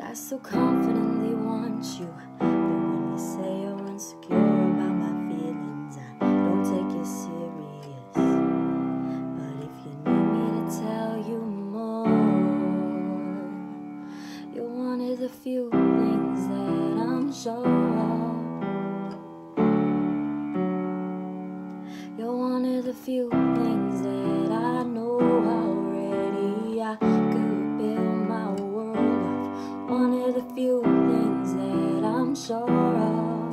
I so confidently want you, but when you say you're insecure about my feelings, I don't take it serious. But if you need me to tell you more, you're one of the few things that I'm sure of. You're one of the few things that I know already. I could build my world off one of the few things that I'm sure of.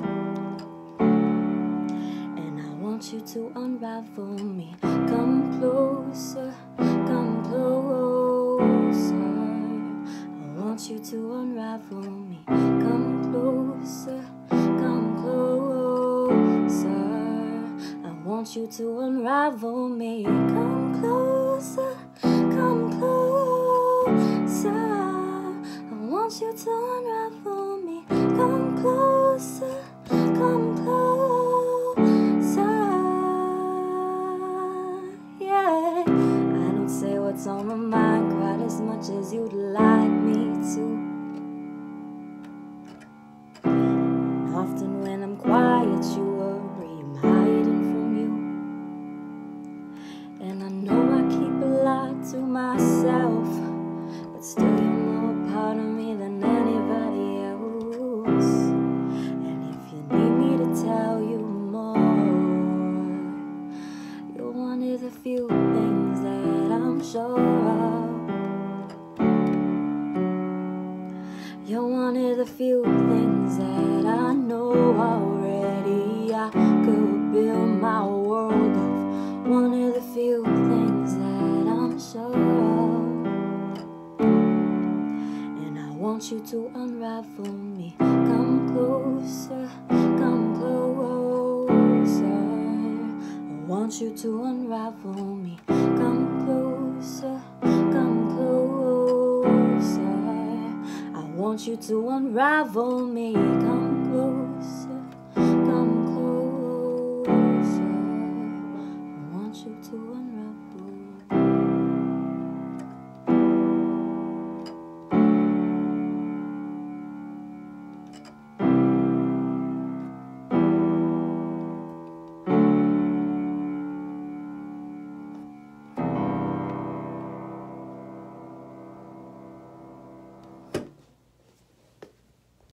And I want you to unravel me. Come closer, come closer. I want you to unravel me. Come closer, come closer. I want you to unravel me. Come closer, come closer. I want you to unravel me. Come closer, come closer. Yeah, I don't say what's on my mind quite as much as you'd like me to. Often when I'm quiet, you worry I'm hiding from you. And I know I keep a lot to myself, but still you're more a part of me than anybody else. And if you need me to tell you more, you're one of the few things that I'm sure of. You're one of the few things that I know already. I could build my world off one of the few things that I'm sure of. And I want you to unravel me. Come closer, come closer. I want you to unravel me. Come closer, come closer. I want you to unravel me. Come